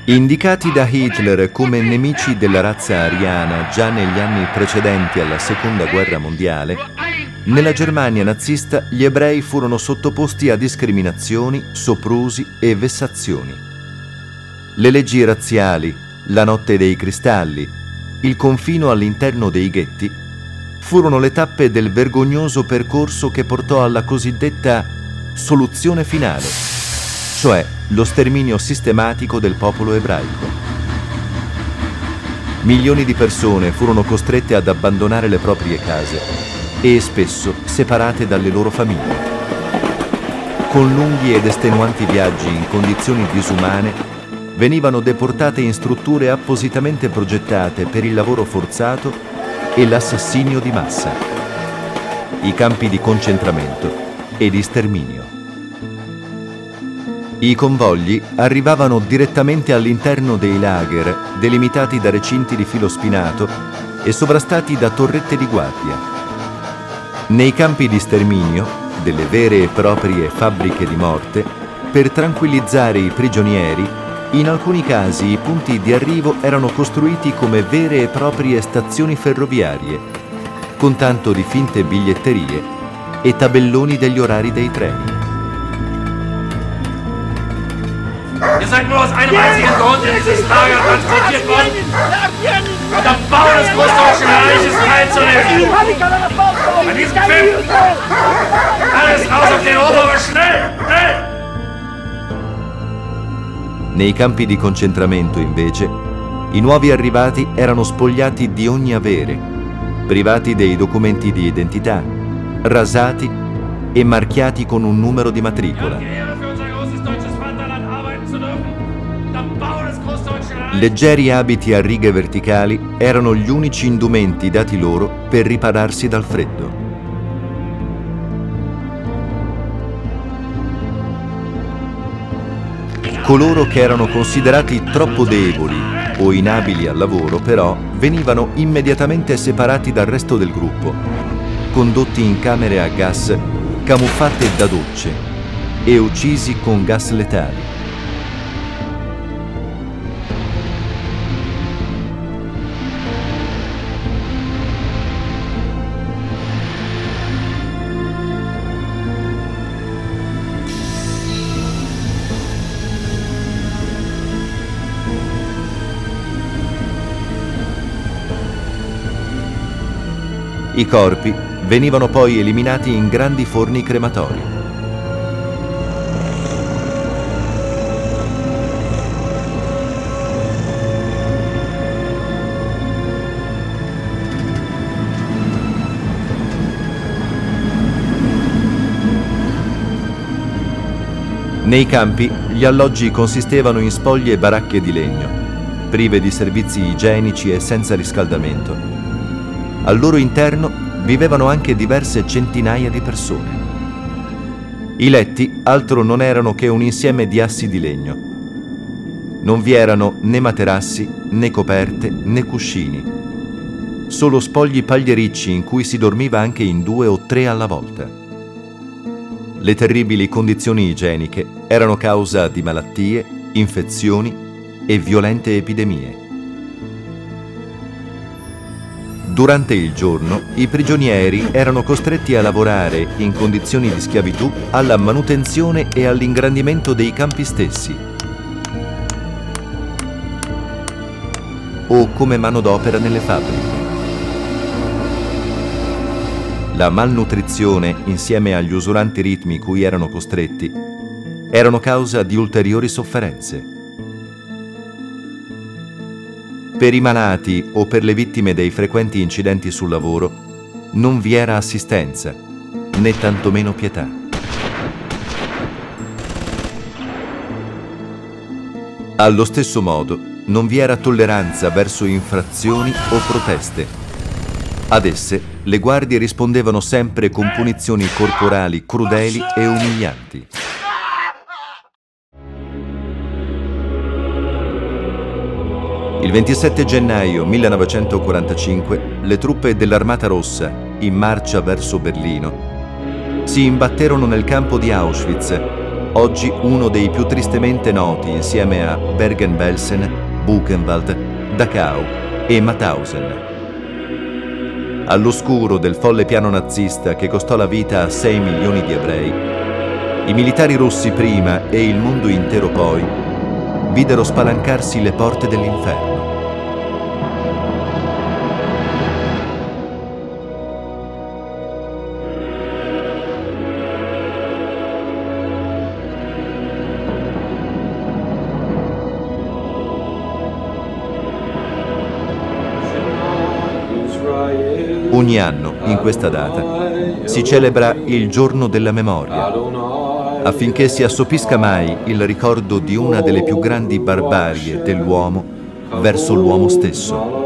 Indicati da Hitler come nemici della razza ariana già negli anni precedenti alla Seconda Guerra Mondiale, nella Germania nazista gli ebrei furono sottoposti a discriminazioni, soprusi e vessazioni. Le leggi razziali, la notte dei cristalli, il confino all'interno dei ghetti furono le tappe del vergognoso percorso che portò alla cosiddetta soluzione finale, cioè lo sterminio sistematico del popolo ebraico. Milioni di persone furono costrette ad abbandonare le proprie case e spesso separate dalle loro famiglie. Con lunghi ed estenuanti viaggi in condizioni disumane, venivano deportate in strutture appositamente progettate per il lavoro forzato e l'assassinio di massa, i campi di concentramento e di sterminio. I convogli arrivavano direttamente all'interno dei lager, delimitati da recinti di filo spinato e sovrastati da torrette di guardia. Nei campi di sterminio, delle vere e proprie fabbriche di morte, per tranquillizzare i prigionieri, in alcuni casi i punti di arrivo erano costruiti come vere e proprie stazioni ferroviarie, con tanto di finte biglietterie e tabelloni degli orari dei treni. Ihr seid nur aus einem einzigen Grund in dieses Lager transportiert worden, um das Bau des Großdeutschen Reiches teilzunehmen. Bei diesem Pfiff! Alles raus auf den Ober, schnell, schnell! Nei campi di concentramento, invece, i nuovi arrivati erano spogliati di ogni avere, privati dei documenti di identità, rasati e marchiati con un numero di matricola. Leggeri abiti a righe verticali erano gli unici indumenti dati loro per ripararsi dal freddo. Coloro che erano considerati troppo deboli o inabili al lavoro, però, venivano immediatamente separati dal resto del gruppo, condotti in camere a gas camuffate da docce e uccisi con gas letali. I corpi venivano poi eliminati in grandi forni crematori. Nei campi gli alloggi consistevano in spoglie e baracche di legno, prive di servizi igienici e senza riscaldamento. Al loro interno vivevano anche diverse centinaia di persone. I letti altro non erano che un insieme di assi di legno. Non vi erano né materassi, né coperte, né cuscini. Solo spogli pagliericci in cui si dormiva anche in 2 o 3 alla volta. Le terribili condizioni igieniche erano causa di malattie, infezioni e violente epidemie. Durante il giorno, i prigionieri erano costretti a lavorare in condizioni di schiavitù alla manutenzione e all'ingrandimento dei campi stessi, o come manodopera nelle fabbriche. La malnutrizione, insieme agli usuranti ritmi cui erano costretti, erano causa di ulteriori sofferenze. Per i malati o per le vittime dei frequenti incidenti sul lavoro non vi era assistenza, né tantomeno pietà. Allo stesso modo, non vi era tolleranza verso infrazioni o proteste. Ad esse, le guardie rispondevano sempre con punizioni corporali crudeli e umilianti. Il 27 gennaio 1945 le truppe dell'Armata Rossa, in marcia verso Berlino, si imbatterono nel campo di Auschwitz oggi uno dei più tristemente noti insieme a Bergen-Belsen, Buchenwald, Dachau e Mauthausen. All'oscuro del folle piano nazista che costò la vita a 6 milioni di ebrei, i militari russi prima e il mondo intero poi videro spalancarsi le porte dell'inferno. Ogni anno, in questa data, si celebra il Giorno della Memoria, affinché si assopisca mai il ricordo di una delle più grandi barbarie dell'uomo verso l'uomo stesso.